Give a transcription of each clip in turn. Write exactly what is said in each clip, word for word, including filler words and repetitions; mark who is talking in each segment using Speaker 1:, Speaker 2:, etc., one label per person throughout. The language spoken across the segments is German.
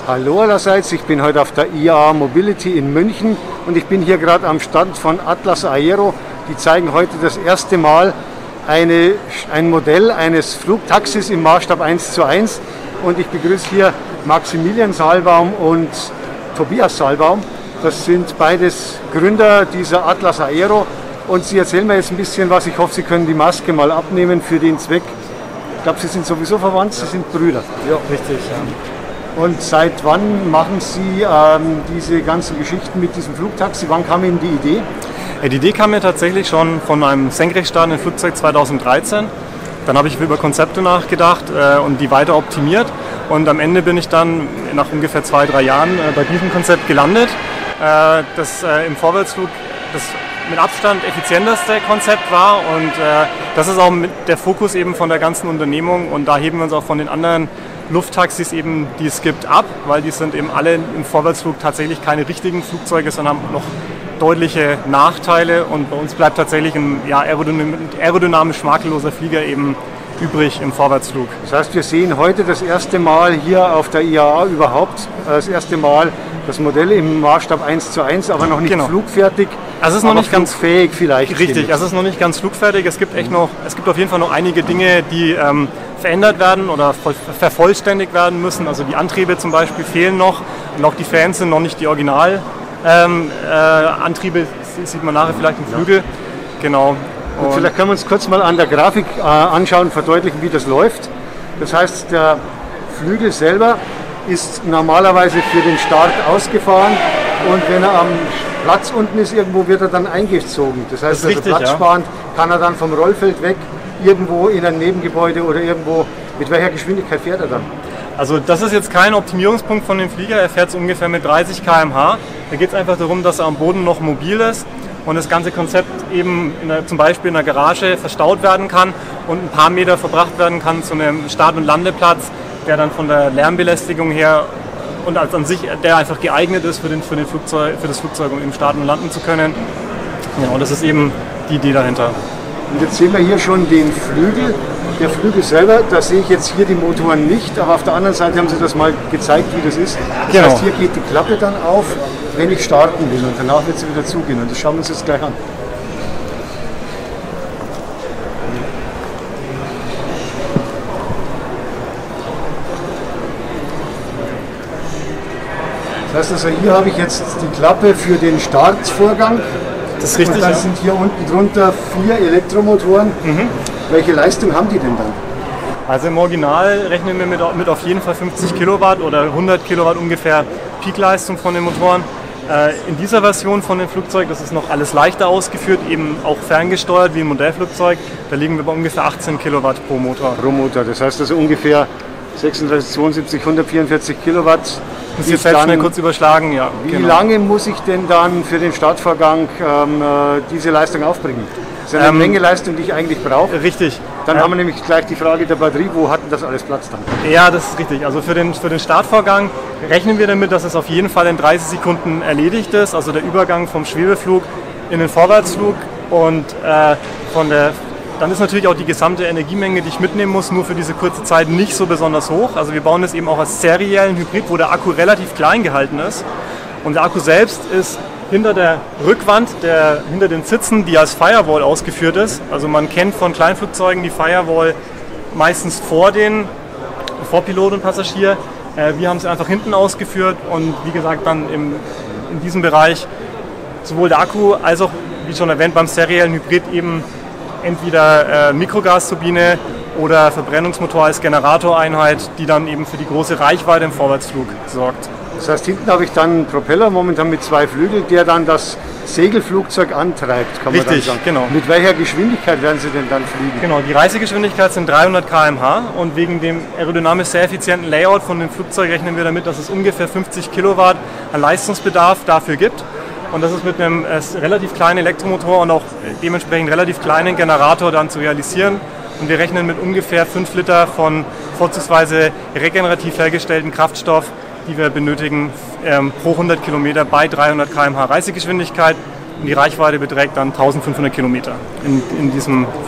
Speaker 1: Hallo allerseits, ich bin heute auf der I A A Mobility in München und ich bin hier gerade am Stand von Atlas Aero. Die zeigen heute das erste Mal eine, ein Modell eines Flugtaxis im Maßstab eins zu eins und ich begrüße hier Maximilian Saalbaum und Tobias Saalbaum. Das sind beides Gründer dieser Atlas Aero und sie erzählen mir jetzt ein bisschen was. Ich hoffe, Sie können die Maske mal abnehmen für den Zweck. Ich glaube, Sie sind sowieso verwandt, Sie sind Brüder.
Speaker 2: Ja, richtig. Ja.
Speaker 1: Und seit wann machen Sie ähm, diese ganzen Geschichten mit diesem Flugtaxi? Wann kam Ihnen die Idee?
Speaker 2: Ja, die Idee kam mir tatsächlich schon von einem senkrecht startenden Flugzeug zweitausenddreizehn. Dann habe ich über Konzepte nachgedacht äh, und die weiter optimiert. Und am Ende bin ich dann nach ungefähr zwei, drei Jahren äh, bei diesem Konzept gelandet, äh, das äh, im Vorwärtsflug das mit Abstand effizienteste Konzept war. Und äh, das ist auch mit der Fokus eben von der ganzen Unternehmung. Und da heben wir uns auch von den anderen Lufttaxis eben, die es gibt, ab, weil die sind eben alle im Vorwärtsflug tatsächlich keine richtigen Flugzeuge, sondern haben noch deutliche Nachteile und bei uns bleibt tatsächlich ein ja, aerodynamisch makelloser Flieger eben übrig im Vorwärtsflug.
Speaker 1: Das heißt, wir sehen heute das erste Mal hier auf der I A A überhaupt, das erste Mal das Modell im Maßstab eins zu eins, aber noch nicht genau. flugfertig.
Speaker 2: Also es ist noch nicht ganz
Speaker 1: fähig vielleicht.
Speaker 2: Richtig, also es ist noch nicht ganz flugfertig. Es gibt echt noch, es gibt auf jeden Fall noch einige Dinge, die ähm, verändert werden oder vervollständigt werden müssen. Also die Antriebe zum Beispiel fehlen noch und auch die Fans sind noch nicht die Original ähm, äh, Antriebe, sieht man nachher vielleicht im Flügel. Genau.
Speaker 1: Und und vielleicht können wir uns kurz mal an der Grafik äh, anschauen, verdeutlichen, wie das läuft. Das heißt, der Flügel selber ist normalerweise für den Start ausgefahren und wenn er am Platz unten ist, irgendwo wird er dann eingezogen. Das heißt,
Speaker 2: das also richtig,
Speaker 1: platzsparend ja. kann er dann vom Rollfeld weg irgendwo in ein Nebengebäude oder irgendwo, mit welcher Geschwindigkeit fährt er dann?
Speaker 2: Also das ist jetzt kein Optimierungspunkt von dem Flieger, er fährt so ungefähr mit dreißig Kilometer pro Stunde. Da geht es einfach darum, dass er am Boden noch mobil ist und das ganze Konzept eben in der, zum Beispiel in der Garage verstaut werden kann und ein paar Meter verbracht werden kann zu einem Start- und Landeplatz, der dann von der Lärmbelästigung her und als an sich, der einfach geeignet ist für, den, für, den Flugzeug, für das Flugzeug, um eben starten und landen zu können. Ja, und das ist eben die Idee dahinter.
Speaker 1: Und jetzt sehen wir hier schon den Flügel. Der Flügel selber, da sehe ich jetzt hier die Motoren nicht, aber auf der anderen Seite haben Sie das mal gezeigt, wie das ist. Das
Speaker 2: genau.
Speaker 1: heißt, hier geht die Klappe dann auf, wenn ich starten will und danach wird sie wieder zugehen. Und das schauen wir uns jetzt gleich an. Das heißt also, hier habe ich jetzt die Klappe für den Startvorgang.
Speaker 2: Das ist richtig.
Speaker 1: Und dann
Speaker 2: ja.
Speaker 1: sind hier unten drunter vier Elektromotoren. Mhm. Welche Leistung haben die denn dann?
Speaker 2: Also im Original rechnen wir mit, mit auf jeden Fall fünfzig Kilowatt oder hundert Kilowatt ungefähr Peakleistung von den Motoren. Äh, in dieser Version von dem Flugzeug, das ist noch alles leichter ausgeführt, eben auch ferngesteuert wie ein Modellflugzeug. Da liegen wir bei ungefähr achtzehn Kilowatt pro Motor.
Speaker 1: Pro Motor, das heißt also ungefähr sechsunddreißig, zweiundsiebzig, hundertvierundvierzig Kilowatt.
Speaker 2: Muss ich selbst mal kurz überschlagen, ja.
Speaker 1: Wie
Speaker 2: genau.
Speaker 1: lange muss ich denn dann für den Startvorgang ähm, diese Leistung aufbringen? Das ist eine ähm, Menge Leistung, die ich eigentlich brauche.
Speaker 2: Richtig.
Speaker 1: Dann
Speaker 2: ja.
Speaker 1: haben wir nämlich gleich die Frage der Batterie, wo hat denn das alles Platz dann?
Speaker 2: Ja, das ist richtig. Also für den, für den Startvorgang rechnen wir damit, dass es auf jeden Fall in dreißig Sekunden erledigt ist. Also der Übergang vom Schwebeflug in den Vorwärtsflug und äh, von der Dann ist natürlich auch die gesamte Energiemenge, die ich mitnehmen muss, nur für diese kurze Zeit nicht so besonders hoch. Also wir bauen das eben auch als seriellen Hybrid, wo der Akku relativ klein gehalten ist. Und der Akku selbst ist hinter der Rückwand, der, hinter den Sitzen, die als Firewall ausgeführt ist. Also man kennt von Kleinflugzeugen die Firewall meistens vor, den, vor Pilot und Passagier. Äh, wir haben sie einfach hinten ausgeführt und wie gesagt dann im, in diesem Bereich sowohl der Akku als auch, wie schon erwähnt, beim seriellen Hybrid eben entweder äh, Mikrogasturbine oder Verbrennungsmotor als Generatoreinheit, die dann eben für die große Reichweite im Vorwärtsflug sorgt.
Speaker 1: Das heißt, hinten habe ich dann einen Propeller, momentan mit zwei Flügeln, der dann das Segelflugzeug antreibt, kann man
Speaker 2: Richtig,
Speaker 1: dann sagen.
Speaker 2: genau.
Speaker 1: Mit welcher Geschwindigkeit werden Sie denn dann fliegen?
Speaker 2: Genau, die Reisegeschwindigkeit sind dreihundert Kilometer pro Stunde und wegen dem aerodynamisch sehr effizienten Layout von dem Flugzeug rechnen wir damit, dass es ungefähr fünfzig Kilowatt an Leistungsbedarf dafür gibt. Und das ist mit einem äh, relativ kleinen Elektromotor und auch dementsprechend relativ kleinen Generator dann zu realisieren. Und wir rechnen mit ungefähr fünf Liter von vorzugsweise regenerativ hergestellten Kraftstoff, die wir benötigen ähm, pro hundert Kilometer bei dreihundert Kilometer pro Stunde Reisegeschwindigkeit. Und die Reichweite beträgt dann eintausendfünfhundert Kilometer in, in diesem Flug.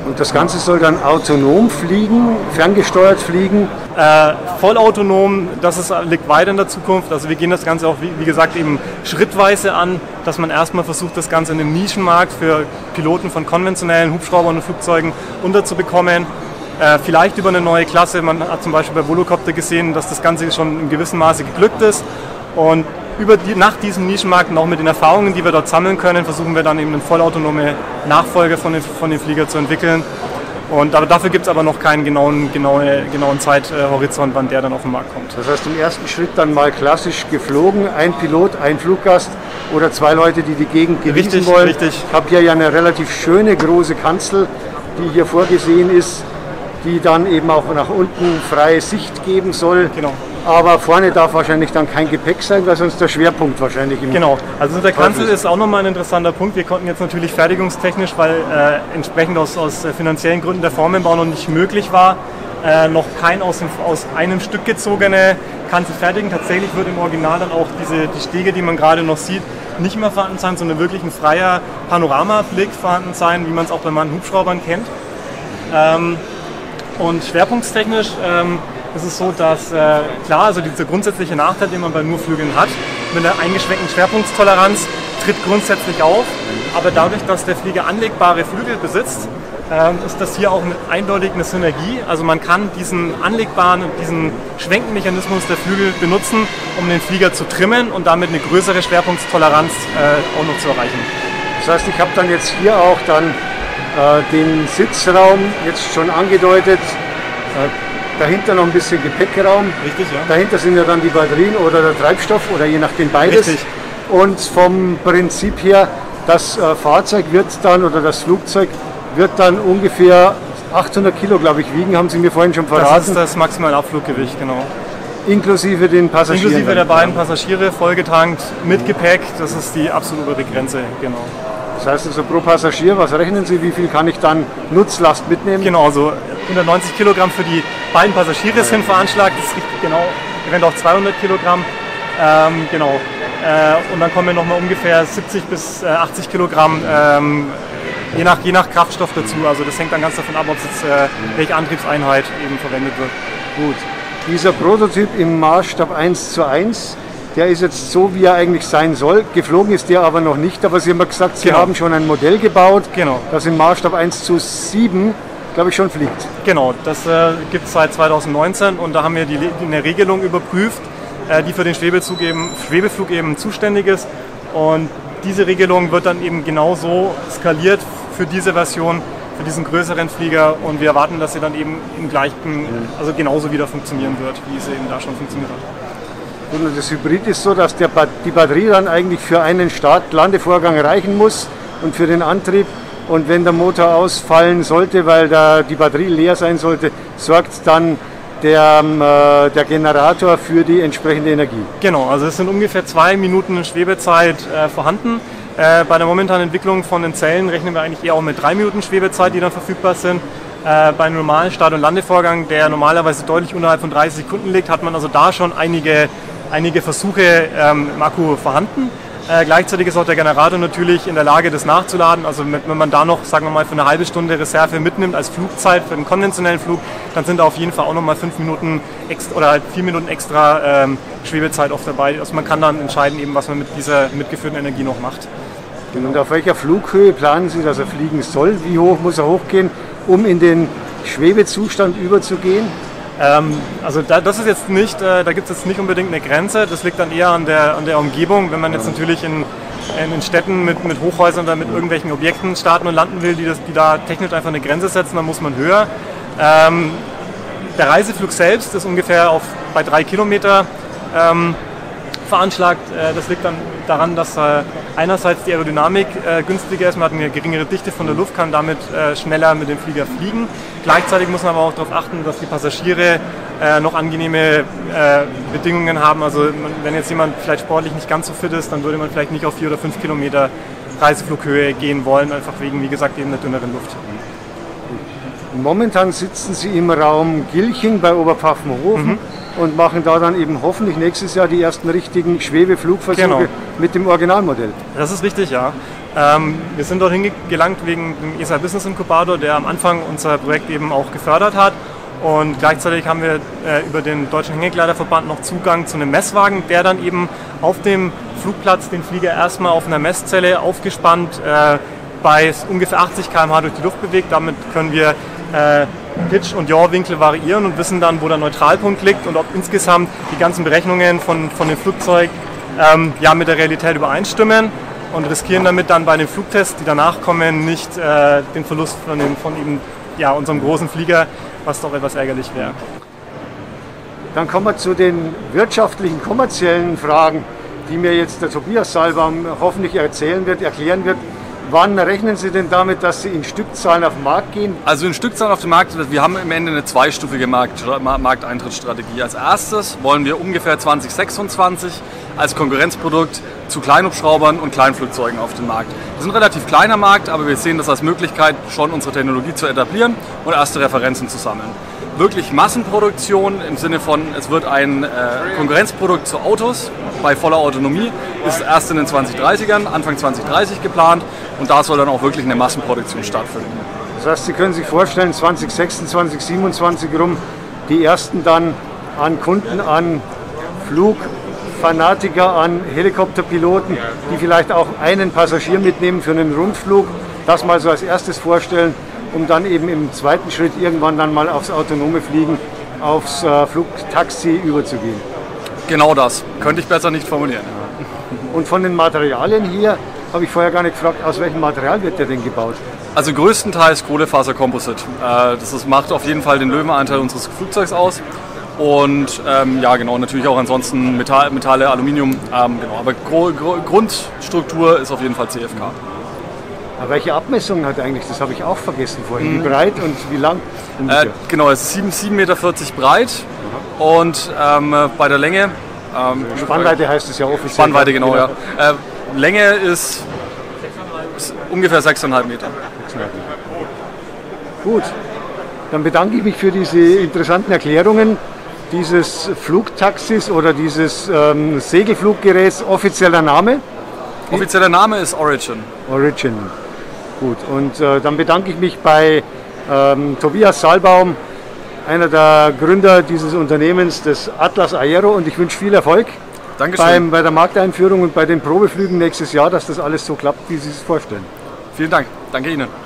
Speaker 1: Und das Ganze soll dann autonom fliegen, ferngesteuert fliegen?
Speaker 2: Äh, vollautonom, das ist, liegt weiter in der Zukunft. Also wir gehen das Ganze auch, wie, wie gesagt, eben schrittweise an, dass man erstmal versucht, das Ganze in einem Nischenmarkt für Piloten von konventionellen Hubschraubern und Flugzeugen unterzubekommen. Äh, vielleicht über eine neue Klasse. Man hat zum Beispiel bei Volocopter gesehen, dass das Ganze schon in gewissem Maße geglückt ist. Und über die, nach diesem Nischenmarkt und auch mit den Erfahrungen, die wir dort sammeln können, versuchen wir dann eben einen vollautonome Nachfolger von den, von den Flieger zu entwickeln. Und aber dafür gibt es aber noch keinen genauen, genaue, genauen Zeithorizont, wann der dann auf den Markt kommt.
Speaker 1: Das heißt im ersten Schritt dann mal klassisch geflogen, ein Pilot, ein Fluggast oder zwei Leute, die die Gegend genießen
Speaker 2: richtig,
Speaker 1: wollen.
Speaker 2: Richtig.
Speaker 1: Ich habe hier ja eine relativ schöne große Kanzel, die hier vorgesehen ist, die dann eben auch nach unten freie Sicht geben soll.
Speaker 2: Genau.
Speaker 1: Aber vorne darf wahrscheinlich dann kein Gepäck sein, weil sonst der Schwerpunkt wahrscheinlich im
Speaker 2: Genau, also der Kanzel ist auch nochmal ein interessanter Punkt. Wir konnten jetzt natürlich fertigungstechnisch, weil äh, entsprechend aus, aus finanziellen Gründen der Formenbau noch nicht möglich war, äh, noch kein aus, dem, aus einem Stück gezogene Kanzel fertigen. Tatsächlich wird im Original dann auch diese, die Stege, die man gerade noch sieht, nicht mehr vorhanden sein, sondern wirklich ein freier Panoramablick vorhanden sein, wie man es auch bei manchen Hubschraubern kennt. Ähm, und schwerpunktstechnisch ähm, ist es so, dass äh, klar, also dieser grundsätzliche Nachteil, den man bei nur Flügeln hat, mit einer eingeschränkten Schwerpunktstoleranz, tritt grundsätzlich auf. Aber dadurch, dass der Flieger anlegbare Flügel besitzt, ähm, ist das hier auch eine, eindeutig eine Synergie. Also man kann diesen anlegbaren, diesen Schwenkenmechanismus der Flügel benutzen, um den Flieger zu trimmen und damit eine größere Schwerpunktstoleranz äh, auch noch zu erreichen.
Speaker 1: Das heißt, ich habe dann jetzt hier auch dann äh, den Sitzraum jetzt schon angedeutet. Äh, Dahinter noch ein bisschen Gepäckraum.
Speaker 2: Richtig, ja.
Speaker 1: Dahinter sind ja dann die Batterien oder der Treibstoff oder je nachdem beides.
Speaker 2: Richtig.
Speaker 1: Und vom Prinzip her, das äh, Fahrzeug wird dann oder das Flugzeug wird dann ungefähr achthundert Kilo, glaube ich, wiegen, haben Sie mir vorhin schon verraten.
Speaker 2: Das ist das maximale Abfluggewicht, genau.
Speaker 1: Inklusive den Passagieren.
Speaker 2: Inklusive der beiden Passagiere, vollgetankt, mit Gepäck, das ist die absolute obere Grenze, genau.
Speaker 1: Das heißt also pro Passagier, was rechnen Sie, wie viel kann ich dann Nutzlast mitnehmen?
Speaker 2: Genau, so hundertneunzig Kilogramm für die beiden Passagiere sind veranschlagt, das ist richtig genau, eventuell auch zweihundert Kilogramm, ähm, genau. Äh, und dann kommen wir nochmal ungefähr siebzig bis achtzig Kilogramm, ähm, je, nach, je nach Kraftstoff dazu, also das hängt dann ganz davon ab, ob jetzt, äh, welche Antriebseinheit eben verwendet wird.
Speaker 1: Gut, dieser Prototyp im Maßstab eins zu eins, der ist jetzt so, wie er eigentlich sein soll. Geflogen ist der aber noch nicht, aber Sie haben ja gesagt, Sie
Speaker 2: genau.
Speaker 1: haben schon ein Modell gebaut,
Speaker 2: genau.
Speaker 1: das im Maßstab eins zu sieben, glaube ich, schon fliegt.
Speaker 2: Genau, das äh, gibt es seit zweitausendneunzehn und da haben wir die, die eine Regelung überprüft, äh, die für den Schwebeflug eben, Schwebeflug eben zuständig ist. Und diese Regelung wird dann eben genauso skaliert für diese Version, für diesen größeren Flieger, und wir erwarten, dass sie dann eben im gleichen, also genauso wieder funktionieren wird, wie sie eben da schon funktioniert hat.
Speaker 1: Und das Hybrid ist so, dass der, die Batterie dann eigentlich für einen Start-Landevorgang reichen muss und für den Antrieb. Und wenn der Motor ausfallen sollte, weil da die Batterie leer sein sollte, sorgt dann der, äh, der Generator für die entsprechende Energie.
Speaker 2: Genau, also es sind ungefähr zwei Minuten Schwebezeit äh, vorhanden. Äh, bei der momentanen Entwicklung von den Zellen rechnen wir eigentlich eher auch mit drei Minuten Schwebezeit, die dann verfügbar sind. Äh, bei einem normalen Start- und Landevorgang, der normalerweise deutlich unterhalb von dreißig Sekunden liegt, hat man also da schon einige einige Versuche ähm, im Akku vorhanden. Äh, gleichzeitig ist auch der Generator natürlich in der Lage, das nachzuladen. Also mit, wenn man da noch, sagen wir mal, für eine halbe Stunde Reserve mitnimmt als Flugzeit für den konventionellen Flug, dann sind da auf jeden Fall auch nochmal fünf Minuten extra, oder halt vier Minuten extra ähm, Schwebezeit oft dabei. Also man kann dann entscheiden, eben, was man mit dieser mitgeführten Energie noch macht.
Speaker 1: Und auf welcher Flughöhe planen Sie, dass er fliegen soll? Wie hoch muss er hochgehen, um in den Schwebezustand überzugehen?
Speaker 2: Ähm, also da, das ist jetzt nicht, äh, da gibt es jetzt nicht unbedingt eine Grenze, das liegt dann eher an der, an der Umgebung. Wenn man jetzt natürlich in, in, in Städten mit, mit Hochhäusern oder mit irgendwelchen Objekten starten und landen will, die, das, die da technisch einfach eine Grenze setzen, dann muss man höher. Ähm, der Reiseflug selbst ist ungefähr auf, bei drei Kilometer ähm, veranschlagt. Äh, das liegt dann daran, dass äh, einerseits die Aerodynamik äh, günstiger ist, man hat eine geringere Dichte von der Luft, kann damit äh, schneller mit dem Flieger fliegen. Gleichzeitig muss man aber auch darauf achten, dass die Passagiere äh, noch angenehme äh, Bedingungen haben. Also man, wenn jetzt jemand vielleicht sportlich nicht ganz so fit ist, dann würde man vielleicht nicht auf vier oder fünf Kilometer Reiseflughöhe gehen wollen, einfach wegen, wie gesagt, eben der dünneren Luft.
Speaker 1: Momentan sitzen Sie im Raum Gilching bei Oberpfaffenhofen. Mhm. Und machen da dann eben hoffentlich nächstes Jahr die ersten richtigen Schwebeflugversuche, genau, mit dem Originalmodell.
Speaker 2: Das ist richtig, ja. Ähm, wir sind dorthin gelangt wegen dem E S A Business Incubator, der am Anfang unser Projekt eben auch gefördert hat. Und gleichzeitig haben wir äh, über den Deutschen Hängekleiderverband noch Zugang zu einem Messwagen, der dann eben auf dem Flugplatz den Flieger erstmal auf einer Messzelle aufgespannt äh, bei ungefähr achtzig Kilometer pro Stunde durch die Luft bewegt. Damit können wir äh, Pitch- und Yaw-Winkel variieren und wissen dann, wo der Neutralpunkt liegt und ob insgesamt die ganzen Berechnungen von, von dem Flugzeug ähm, ja, mit der Realität übereinstimmen. Und riskieren damit dann bei den Flugtests, die danach kommen, nicht äh, den Verlust von, dem, von eben, ja, unserem großen Flieger, was doch etwas ärgerlich wäre.
Speaker 1: Dann kommen wir zu den wirtschaftlichen, kommerziellen Fragen, die mir jetzt der Tobias Saalbaum hoffentlich erzählen wird, erklären wird. Wann rechnen Sie denn damit, dass Sie in Stückzahlen auf den Markt gehen?
Speaker 3: Also in Stückzahlen auf den Markt, wir haben im Ende eine zweistufige Markt, Markteintrittsstrategie. Als erstes wollen wir ungefähr zwanzig sechsundzwanzig als Konkurrenzprodukt zu Kleinhubschraubern und Kleinflugzeugen auf den Markt. Wir sind ein relativ kleiner Markt, aber wir sehen das als Möglichkeit, schon unsere Technologie zu etablieren und erste Referenzen zu sammeln. Wirklich Massenproduktion im Sinne von, es wird ein äh, Konkurrenzprodukt zu Autos bei voller Autonomie, ist erst in den zwanzig dreißigern, Anfang zwanzig dreißig geplant und da soll dann auch wirklich eine Massenproduktion stattfinden.
Speaker 1: Das heißt, Sie können sich vorstellen, zwanzig sechsundzwanzig, siebenundzwanzig rum, die ersten dann an Kunden, an Flugfanatiker, an Helikopterpiloten, die vielleicht auch einen Passagier mitnehmen für einen Rundflug, das mal so als erstes vorstellen, um dann eben im zweiten Schritt irgendwann dann mal aufs autonome Fliegen, aufs äh, Flugtaxi überzugehen.
Speaker 3: Genau das, könnte ich besser nicht formulieren.
Speaker 1: Und von den Materialien hier habe ich vorher gar nicht gefragt, aus welchem Material wird der denn gebaut?
Speaker 3: Also größtenteils Kohlefaserkomposit. Äh, das ist, macht auf jeden Fall den Löwenanteil unseres Flugzeugs aus. Und ähm, ja genau, natürlich auch ansonsten Metall, Metalle, Aluminium. Ähm, genau. Aber Gro Gro Grundstruktur ist auf jeden Fall C F K.
Speaker 1: Aber welche Abmessungen hat eigentlich, das habe ich auch vergessen vorhin, wie breit und wie lang?
Speaker 3: Äh, genau, es ist sieben Meter vierzig breit und ähm, bei der Länge... Ähm,
Speaker 1: Spannweite heißt es ja offiziell.
Speaker 3: Spannweite, genau, ja. Äh, Länge ist, ist ungefähr sechs Komma fünf Meter.
Speaker 1: Gut, dann bedanke ich mich für diese interessanten Erklärungen dieses Flugtaxis oder dieses ähm, Segelfluggeräts. Offizieller Name?
Speaker 3: Offizieller Name ist Origin.
Speaker 1: Origin. Gut, und äh, dann bedanke ich mich bei ähm, Tobias Saalbaum, einer der Gründer dieses Unternehmens, des Atlas Aero, und ich wünsche viel Erfolg beim, bei der Markteinführung und bei den Probeflügen nächstes Jahr, dass das alles so klappt, wie Sie es vorstellen.
Speaker 3: Vielen Dank. Danke Ihnen.